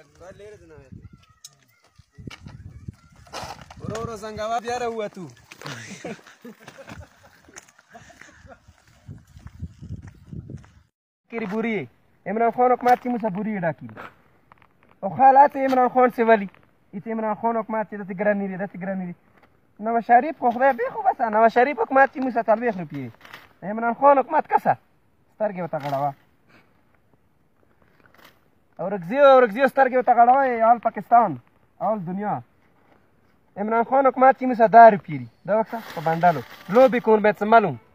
ورو زنګاوه بیا راووتو کری بوری عمران خان حکومت چې موږ بوری ډاکي او حالات عمران خان څه ولي ایت عمران خان حکومت چې داسې ګرانې دي داسې ګرانې دي نواز شریف خو خدای بیا خو بس نواز شریف حکومت چې موږ 40 روپیې عمران خان حکومت کسه سترګې ورته غړوه اورکزي سترګې ورته غړوه اول پاکستان اول دنیا عمران خان حکومت چې موږ 10 روپیې دي دا وخت په بندلو لوبې کون باید څه معلوم